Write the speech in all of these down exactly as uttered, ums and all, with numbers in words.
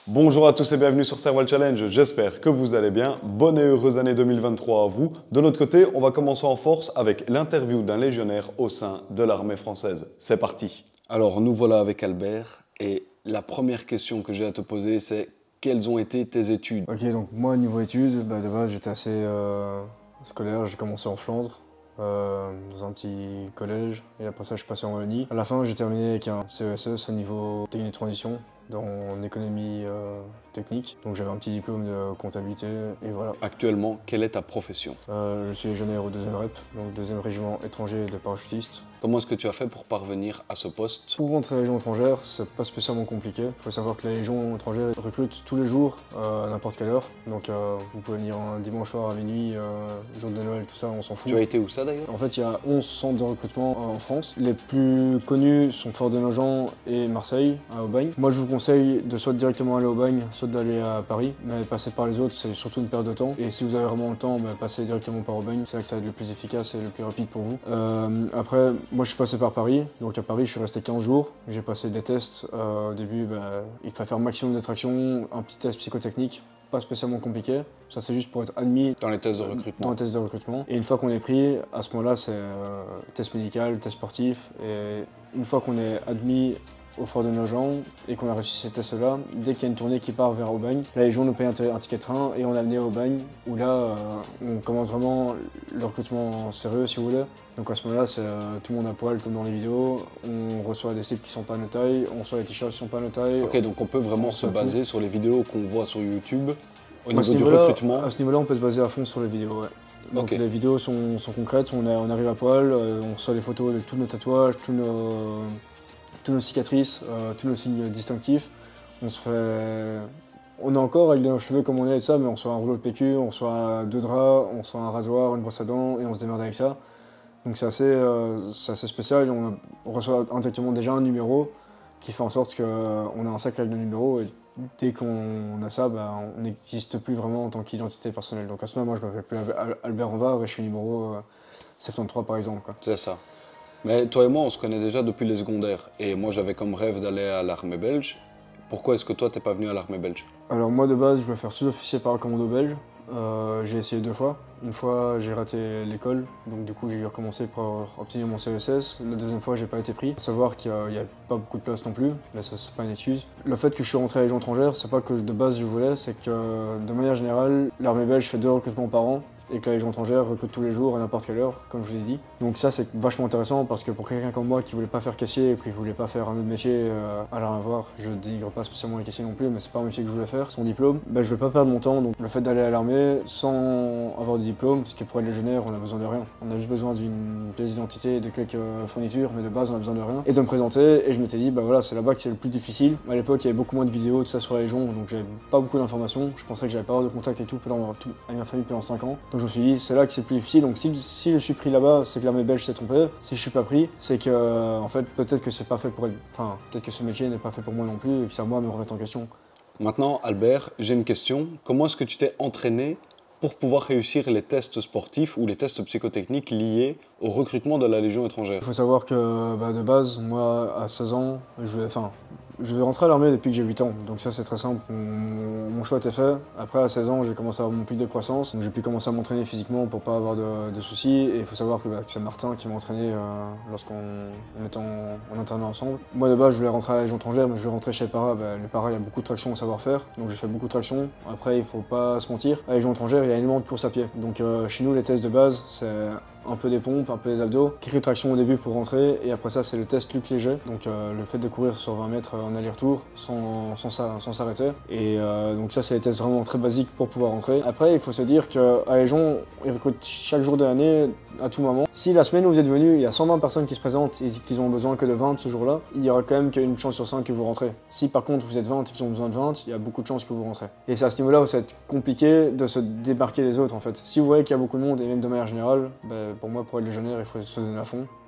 Bonjour à tous et bienvenue sur Serval Challenge, j'espère que vous allez bien. Bonne et heureuse année deux mille vingt-trois à vous. De notre côté, on va commencer en force avec l'interview d'un légionnaire au sein de l'armée française. C'est parti. Alors nous voilà avec Albert et la première question que j'ai à te poser c'est quelles ont été tes études? Ok, donc moi niveau études, bah, de base j'étais assez euh, scolaire, j'ai commencé en Flandre, euh, dans un petit collège, et après ça je suis passé en Wallonie. À la fin j'ai terminé avec un C E S S au niveau technique de transition, dans économie euh, technique, donc j'avais un petit diplôme de comptabilité, et voilà. Actuellement, quelle est ta profession? Euh, je suis légionnaire au deuxième R E P, donc deuxième régiment étranger de parachutistes. Comment est-ce que tu as fait pour parvenir à ce poste? Pour rentrer à la Légion étrangère, c'est pas spécialement compliqué. Il faut savoir que la Légion étrangère recrute tous les jours, euh, à n'importe quelle heure. Donc euh, vous pouvez venir un dimanche soir à minuit, euh, jour de Noël, tout ça, on s'en fout. Tu as été où ça d'ailleurs? En fait, il y a onze centres de recrutement en France. Les plus connus sont Fort-de-Nogent et Marseille, à Aubagne. Moi, je vous conseille de soit directement aller à Aubagne, soit d'aller à Paris. Mais passer par les autres, c'est surtout une perte de temps. Et si vous avez vraiment le temps, bah, passez directement par Aubagne. C'est là que ça va être le plus efficace et le plus rapide pour vous. Euh, après, moi, je suis passé par Paris. Donc à Paris, je suis resté quinze jours. J'ai passé des tests. Euh, au début, bah, il fallait faire maximum de traction, un petit test psychotechnique, pas spécialement compliqué. Ça, c'est juste pour être admis Dans les tests de recrutement. dans le test de recrutement. Et une fois qu'on est pris, à ce moment-là, c'est euh, test médical, test sportif. Et une fois qu'on est admis au Fort de Nogent et qu'on a réussi ces tests-là, dès qu'il y a une tournée qui part vers Aubagne, la Légion nous paye un, un ticket de train et on l'a amené à Aubagne, où là, euh, on commence vraiment le recrutement sérieux, si vous voulez. Donc à ce moment-là, c'est euh, tout le monde à poil, comme dans les vidéos. On reçoit des slips qui sont pas à notre taille, on reçoit des t-shirts qui sont pas à notre taille. Ok, donc on peut vraiment on se reçoit baser tout. sur les vidéos qu'on voit sur YouTube au À ce niveau du niveau-là- recrutement. À ce niveau-là, on peut se baser à fond sur les vidéos, ouais. Donc Ok. les vidéos sont, sont concrètes, on, a- on arrive à poil, euh, on reçoit des photos de tous nos tatouages, tous nos, tous nos cicatrices, euh, tous nos signes distinctifs. On se fait... On est encore avec des cheveux comme on est et tout ça, mais on reçoit un rouleau de P Q, on reçoit deux draps, on reçoit un rasoir, une brosse à dents et on se démerde avec ça. Donc c'est assez, euh, c'est assez spécial, on, a- on reçoit indirectement déjà un numéro qui fait en sorte qu'on a un sac avec nos numéros et dès qu'on a ça, bah, on n'existe plus vraiment en tant qu'identité personnelle. Donc à ce moment, moi je m'appelle plus Al- Albert Anvar et je suis numéro euh, soixante-treize par exemple, quoi. C'est ça. Mais toi et moi, on se connaît déjà depuis les secondaires. Et moi, j'avais comme rêve d'aller à l'armée belge. Pourquoi est-ce que toi, t'es pas venu à l'armée belge? Alors moi de base, je voulais faire sous-officier par le commando belge. Euh, j'ai essayé deux fois. Une fois, j'ai raté l'école, donc du coup, j'ai dû recommencer pour obtenir mon C E S S. La deuxième fois, j'ai pas été pris. Faut savoir qu'il n'y a, a pas beaucoup de place non plus, mais ça, c'est pas une excuse. Le fait que je suis rentré à la Légion étrangère, c'est pas que de base je voulais, c'est que de manière générale, l'armée belge fait deux recrutements par an et que la Légion étrangère recrute tous les jours à n'importe quelle heure, comme je vous ai dit. Donc ça, c'est vachement intéressant parce que pour quelqu'un comme moi qui voulait pas faire caissier et qui voulait pas faire un autre métier, euh, à rien à voir, je dénigre pas spécialement les caissiers non plus, mais c'est pas un métier que je voulais faire, son diplôme, bah, je vais pas perdre mon temps. Donc le fait d'aller à l'armée sans avoir de diplôme, parce que pour être légionnaire, on a besoin de rien. On a juste besoin d'une pièce d'identité et de quelques fournitures, mais de base, on a besoin de rien. Et de me présenter, et je m'étais dit, bah voilà, c'est là-bas que c'est le plus difficile. À l'époque, il y avait beaucoup moins de vidéos, tout ça sur la Légion, donc j'avais pas beaucoup d'informations. Je pensais que j'avais pas avoir de contact et tout, pendant, tout avec ma famille pendant cinq ans. Donc je me suis dit, c'est là que c'est le plus difficile. Donc si, si je suis pris là-bas, c'est que l'armée belge s'est trompée. Si je suis pas pris, c'est que, en fait, peut-être que c'est pas fait pour être. Enfin, peut-être que ce métier n'est pas fait pour moi non plus, et que c'est à moi de me remettre en question. Maintenant, Albert, j'ai une question. Comment est-ce que tu t'es entraîné pour pouvoir réussir les tests sportifs ou les tests psychotechniques liés au recrutement de la Légion étrangère? Il faut savoir que bah, de base, moi à seize ans, je vais, enfin, je vais rentrer à l'armée depuis que j'ai huit ans, donc ça c'est très simple, mon, mon choix était fait. Après à seize ans, j'ai commencé à avoir mon pic de croissance, donc j'ai pu commencer à m'entraîner physiquement pour pas avoir de, de soucis. Et il faut savoir que, bah, que c'est Martin qui m'a entraîné euh, lorsqu'on on était en, en internat ensemble. Moi de base, je voulais rentrer à la Légion étrangère, mais je voulais rentrer chez les paras. Bah, les paras, il y a beaucoup de traction au savoir-faire, donc j'ai fait beaucoup de traction. Après, il faut pas se mentir, à la Légion étrangère, il y a énormément de course à pied. Donc euh, chez nous, les tests de base, c'est un peu des pompes, un peu des abdos, quelques tractions au début pour rentrer, et après ça c'est le test Luc Léger, donc euh, le fait de courir sur vingt mètres en aller-retour sans, sans, s'a- sans s'arrêter. Et euh, donc ça c'est des tests vraiment très basiques pour pouvoir rentrer. Après il faut se dire qu'à la Légion, ils recrutent chaque jour de l'année, à tout moment. Si la semaine où vous êtes venu, il y a cent vingt personnes qui se présentent et qu'ils ont besoin que de vingt ce jour-là, il y aura quand même qu'une chance sur cinq que vous rentrez. Si par contre vous êtes vingt et qu'ils ont besoin de vingt, il y a beaucoup de chances que vous rentrez. Et c'est à ce niveau-là où ça va être compliqué de se démarquer des autres en fait. Si vous voyez qu'il y a beaucoup de monde, et même de manière générale, bah, pour moi pour être légionnaire il faut se donner à fond.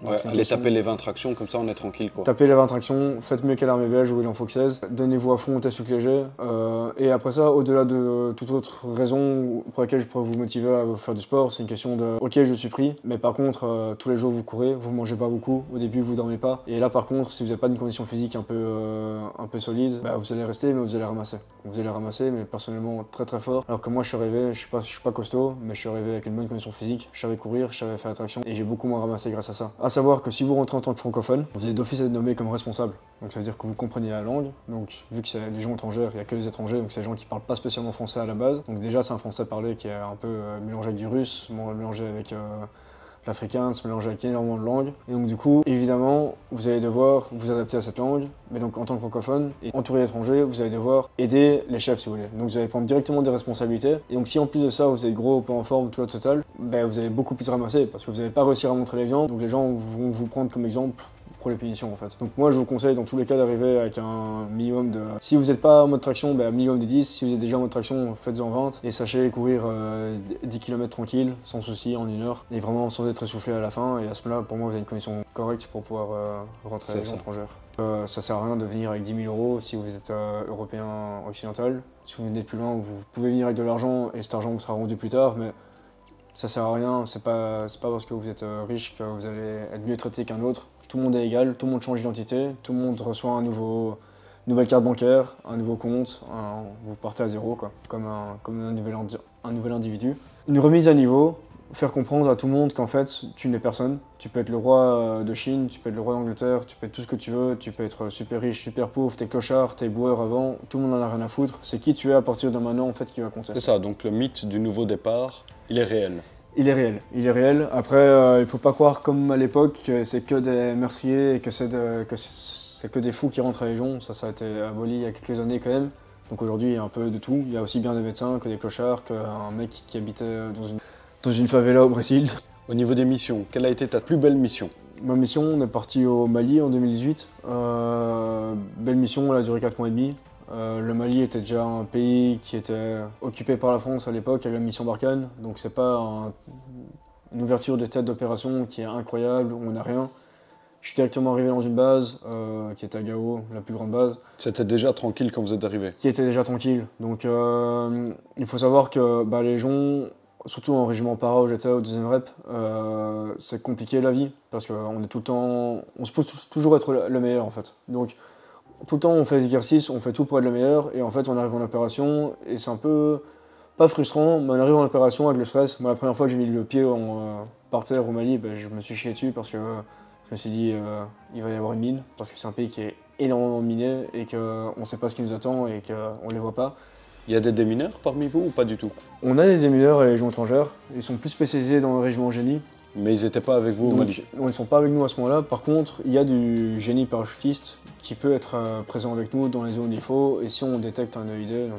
Ouais, allez question... taper les vingt tractions, comme ça on est tranquille quoi. Tapez les vingt tractions, faites mieux qu'à l'armée belge où il en faut que seize. Donnez-vous à fond au test sucre léger. Euh, et après ça, au-delà de toute autre raison pour laquelle je pourrais vous motiver à faire du sport, c'est une question de ok, je suis pris, mais par contre, euh, tous les jours vous courez, vous mangez pas beaucoup, au début vous dormez pas. Et là par contre, si vous n'avez pas une condition physique un peu, euh, un peu solide, bah, vous allez rester, mais vous allez ramasser. Vous allez ramasser, mais personnellement très très fort. Alors que moi je suis arrivé, je suis pas, je suis pas costaud, mais je suis arrivé avec une bonne condition physique, je savais courir, je savais faire la traction, et j'ai beaucoup moins ramassé grâce à ça. À savoir que si vous rentrez en tant que francophone, vous allez d'office être nommé comme responsable. Donc ça veut dire que vous comprenez la langue. Donc vu que c'est des gens étrangers, il n'y a que les étrangers, donc c'est des gens qui parlent pas spécialement français à la base. Donc déjà c'est un français parlé qui est un peu euh, mélangé avec du russe, mélangé avec euh, l'africain, se mélanger avec énormément de langues. Et donc du coup, évidemment, vous allez devoir vous adapter à cette langue. Mais donc en tant que francophone et entouré d'étrangers, vous allez devoir aider les chefs si vous voulez. Donc vous allez prendre directement des responsabilités. Et donc si en plus de ça, vous êtes gros, pas en forme, tout le total, ben, vous allez beaucoup plus ramasser parce que vous n'allez pas réussir à montrer l'exemple. Donc les gens vont vous prendre comme exemple pour les punitions en fait. Donc moi je vous conseille dans tous les cas d'arriver avec un minimum de... Si vous n'êtes pas en mode traction, ben, un minimum de dix. Si vous êtes déjà en mode traction, faites-en vingt. Et sachez courir euh, dix kilomètres tranquille, sans souci, en une heure. Et vraiment sans être essoufflé à la fin. Et à ce moment-là, pour moi, vous avez une condition correcte pour pouvoir euh, rentrer à l'école étrangère. Euh, ça sert à rien de venir avec dix mille euros si vous êtes euh, européen occidental. Si vous venez de plus loin, vous pouvez venir avec de l'argent et cet argent vous sera rendu plus tard. Mais ça sert à rien, c'est pas, c'est pas parce que vous êtes euh, riche que vous allez être mieux traité qu'un autre. Tout le monde est égal, tout le monde change d'identité, tout le monde reçoit un nouveau, une nouvelle carte bancaire, un nouveau compte, un, vous partez à zéro, quoi, comme, un, comme un, nouvel un nouvel individu. Une remise à niveau, faire comprendre à tout le monde qu'en fait, tu n'es personne. Tu peux être le roi de Chine, tu peux être le roi d'Angleterre, tu peux être tout ce que tu veux, tu peux être super riche, super pauvre, t'es clochard, t'es boueur avant, tout le monde en a rien à foutre. C'est qui tu es à partir de maintenant, en fait, qui va compter. C'est ça, donc le mythe du nouveau départ, il est réel. Il est réel, il est réel. Après, euh, il ne faut pas croire comme à l'époque que c'est que des meurtriers et que c'est de, que, que des fous qui rentrent à Légion. Ça, ça a été aboli il y a quelques années quand même. Donc aujourd'hui, il y a un peu de tout. Il y a aussi bien des médecins que des clochards, qu'un mec qui habitait dans une, dans une favela au Brésil. Au niveau des missions, quelle a été ta plus belle mission? Ma mission, on est parti au Mali en deux mille dix-huit. Euh, belle mission, elle a duré quatre mois et demi. Euh, le Mali était déjà un pays qui était occupé par la France à l'époque, avec la mission Barkhane, donc c'est pas un, une ouverture de tête d'opération qui est incroyable, où on n'a rien. Je suis directement arrivé dans une base euh, qui était à Gao, la plus grande base. C'était déjà tranquille quand vous êtes arrivé? Qui était déjà tranquille. Donc euh, il faut savoir que bah, les gens, surtout en régiment para où j'étais au deuxième rep, euh, c'est compliqué la vie, parce qu'on est tout le temps, on se pose toujours être le meilleur en fait. Donc, tout le temps, on fait des exercices, on fait tout pour être le meilleur, et en fait, on arrive en opération, et c'est un peu, pas frustrant, mais on arrive en opération avec le stress. Moi, la première fois que j'ai mis le pied en, euh, par terre au Mali, ben, je me suis chié dessus parce que euh, je me suis dit, euh, il va y avoir une mine, parce que c'est un pays qui est énormément miné, et qu'on ne sait pas ce qui nous attend, et qu'on ne les voit pas. Il y a des démineurs parmi vous ou pas du tout? On a des démineurs à la Légion étrangère, ils sont plus spécialisés dans le régiment génie. Mais ils n'étaient pas avec vous au Mali? Non, ils ne sont pas avec nous à ce moment-là. Par contre, il y a du génie parachutiste qui peut être euh, présent avec nous dans les zones où il faut. Et si on détecte un E I D, donc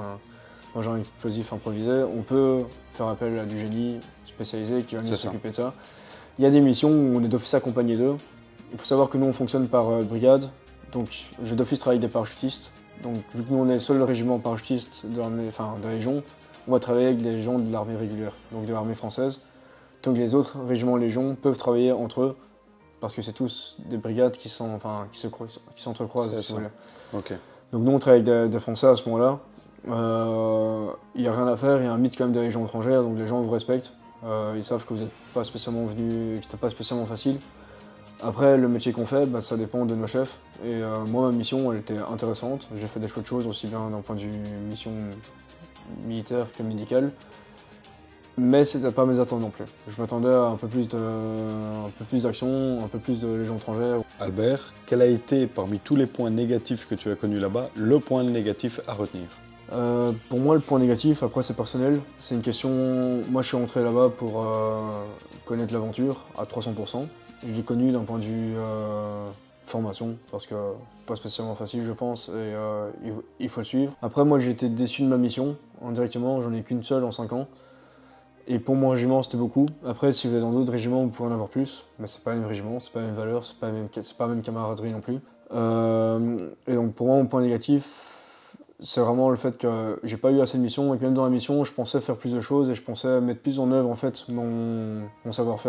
un engin explosif improvisé, on peut faire appel à du génie spécialisé qui va nous s'occuper de ça. Il y a des missions où on est d'office accompagné d'eux. Il faut savoir que nous, on fonctionne par euh, brigade. Donc, je d'office travaille avec des parachutistes. Donc, vu que nous, on est le seul régiment parachutiste de, enfin, de la Légion, on va travailler avec des gens de l'armée régulière, donc de l'armée française. Donc les autres régiments Légion peuvent travailler entre eux, parce que c'est tous des brigades qui sont, enfin, qui se qui s'entrecroisent. Si okay. Donc nous on travaille avec des, des Français à ce moment-là. Il euh, n'y a rien à faire, il y a un mythe quand même de Légion étrangère, donc les gens vous respectent. Euh, ils savent que vous n'êtes pas spécialement venu, que c'était pas spécialement facile. Après le métier qu'on fait, bah, ça dépend de nos chefs. Et euh, moi ma mission elle était intéressante. J'ai fait des chouettes choses aussi bien d'un point de vue mission militaire que médicale. Mais c'était pas mes attentes non plus. Je m'attendais à un peu plus de, un peu plus d'action, un peu plus de Légion étrangère. Albert, quel a été, parmi tous les points négatifs que tu as connus là-bas, le point négatif à retenir? euh, Pour moi, le point négatif, après c'est personnel, c'est une question... Moi je suis rentré là-bas pour euh, connaître l'aventure à trois cents pour cent. Je l'ai connu d'un point de vue euh, formation, parce que pas spécialement facile je pense, et euh, il, il faut le suivre. Après moi j'ai été déçu de ma mission, indirectement, j'en ai qu'une seule en cinq ans. Et pour mon régiment, c'était beaucoup. Après, si vous êtes dans d'autres régiments, vous pouvez en avoir plus. Mais c'est pas le même régiment, c'est pas la même valeur, c'est pas la même, c'est pas la même camaraderie non plus. Euh, et donc pour moi, mon point négatif, c'est vraiment le fait que j'ai pas eu assez de missions et que même dans la mission, je pensais faire plus de choses et je pensais mettre plus en œuvre en fait mon, mon savoir-faire.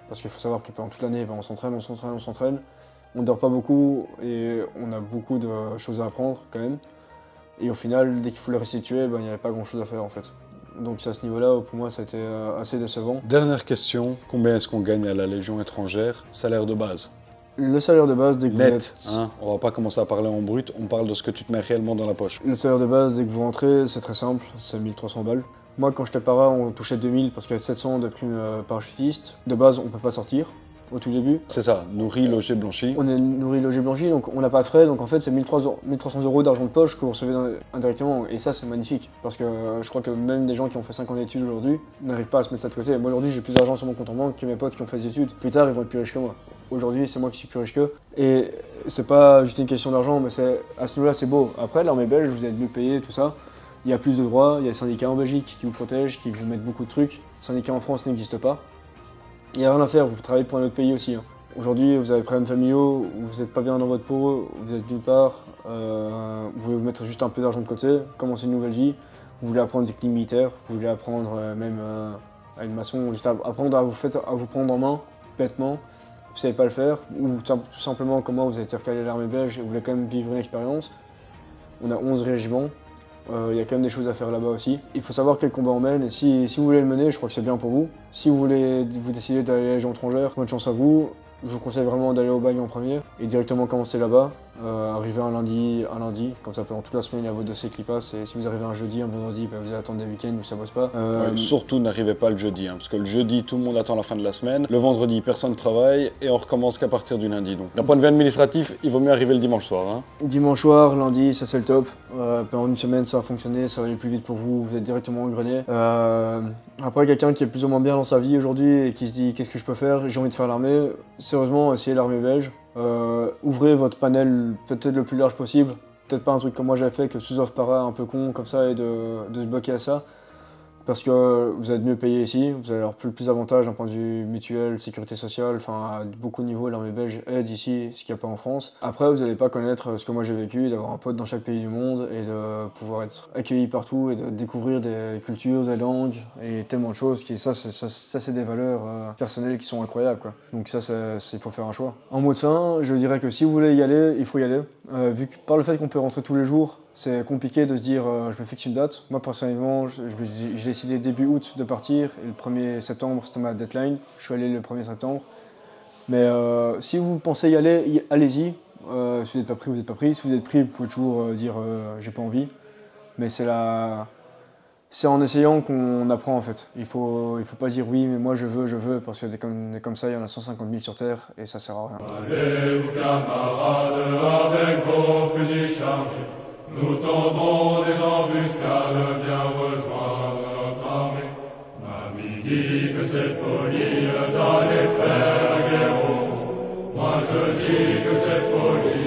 Parce qu'il faut savoir que pendant toute l'année, ben, on s'entraîne, on s'entraîne, on s'entraîne. On ne dort pas beaucoup et on a beaucoup de choses à apprendre quand même. Et au final, dès qu'il faut les restituer, ben, il n'y avait pas grand chose à faire en fait. Donc à ce niveau-là, pour moi, ça a été assez décevant. Dernière question, combien est-ce qu'on gagne à la Légion étrangère? Salaire de base. Le salaire de base, dès que Net, vous êtes... hein, on va pas commencer à parler en brut, on parle de ce que tu te mets réellement dans la poche. Le salaire de base, dès que vous rentrez, c'est très simple, c'est mille trois cents balles. Moi, quand j'étais para, on touchait deux mille parce qu'il y avait sept cents de primes parachutistes. De base, on ne peut pas sortir au tout début. C'est ça, nourri, logé, blanchi. On est nourri, logé, blanchi, donc on n'a pas de frais, donc en fait c'est mille trois cents euros d'argent de poche que vous recevez indirectement, et ça c'est magnifique, parce que euh, je crois que même des gens qui ont fait cinq ans d'études aujourd'hui n'arrivent pas à se mettre ça de côté. Moi aujourd'hui j'ai plus d'argent sur mon compte en banque que mes potes qui ont fait des études. Plus tard ils vont être plus riches que moi. Aujourd'hui c'est moi qui suis plus riche qu'eux, et c'est pas juste une question d'argent, mais c'est à ce niveau-là c'est beau. Après l'armée belge, vous êtes mieux payé, tout ça. Il y a plus de droits, il y a des syndicats en Belgique qui vous protègent, qui vous mettent beaucoup de trucs. Les syndicats en France n'existent pas. Il n'y a rien à faire, vous travaillez pour un autre pays aussi. Hein. Aujourd'hui, vous avez des problèmes familiaux, vous n'êtes pas bien dans votre peau, vous êtes nulle part, euh, vous voulez vous mettre juste un peu d'argent de côté, commencer une nouvelle vie, vous voulez apprendre des techniques militaires, vous voulez apprendre euh, même euh, à une maçon, juste à, apprendre à vous, fait, à vous prendre en main, bêtement, vous ne savez pas le faire, ou tout simplement comment vous avez été recalé à l'armée belge et vous voulez quand même vivre une expérience. On a onze régiments, il euh, y a quand même des choses à faire là-bas aussi. Il faut savoir quel combat on mène, et si, si vous voulez le mener, je crois que c'est bien pour vous. Si vous voulez vous décider d'aller à la Légion étrangère, bonne chance à vous. Je vous conseille vraiment d'aller au bagne en premier et directement commencer là-bas. Euh, arriver un lundi, un lundi, comme ça pendant toute la semaine il y a votre dossier qui passe, et si vous arrivez un jeudi, un vendredi, bah, vous allez attendre des week-ends où ça bosse pas. Euh, ouais, surtout n'arrivez pas le jeudi, hein, parce que le jeudi tout le monde attend la fin de la semaine, le vendredi personne ne travaille et on recommence qu'à partir du lundi. Donc d'un point de vue administratif, il vaut mieux arriver le dimanche soir. Hein. Dimanche soir, lundi, ça c'est le top. Euh, pendant une semaine ça va fonctionner, ça va aller plus vite pour vous, vous êtes directement engrené. Euh, après quelqu'un qui est plus ou moins bien dans sa vie aujourd'hui et qui se dit qu'est-ce que je peux faire, j'ai envie de faire l'armée, sérieusement essayez l'armée belge. Euh, ouvrez votre panel peut-être le plus large possible, peut-être pas un truc comme moi j'avais fait, que sous-offre para un peu con comme ça et de, de se bloquer à ça, parce que vous êtes mieux payé ici, vous allez avoir plus, plus d'avantages d'un point de vue mutuel, sécurité sociale, enfin à beaucoup de niveaux l'armée belge aide ici, ce qu'il n'y a pas en France. Après vous n'allez pas connaître ce que moi j'ai vécu, d'avoir un pote dans chaque pays du monde et de pouvoir être accueilli partout et de découvrir des cultures, des langues et tellement de choses, qui, ça c'est ça, ça, c'est des valeurs euh, personnelles qui sont incroyables quoi. Donc ça il faut faire un choix. En mot de fin, je dirais que si vous voulez y aller, il faut y aller, euh, vu que par le fait qu'on peut rentrer tous les jours, c'est compliqué de se dire euh, je me fixe une date. Moi personnellement, j'ai décidé début août de partir et le premier septembre c'était ma deadline. Je suis allé le premier septembre. Mais euh, si vous pensez y aller, allez-y. Euh, si vous n'êtes pas pris, vous n'êtes pas pris. Si vous êtes pris, vous pouvez toujours euh, dire euh, j'ai pas envie. Mais c'est la... c'est en essayant qu'on apprend en fait. Il faut, il faut pas dire oui mais moi je veux, je veux, parce que des comme, des comme ça il y en a cent cinquante mille sur Terre et ça sert à rien. Allez vous camarades avec vos fusils chargés. Nous tendons des embuscades, bien rejoindre notre armée. Mamie dit que c'est folie d'aller faire la guerre au fond. Moi je dis que c'est folie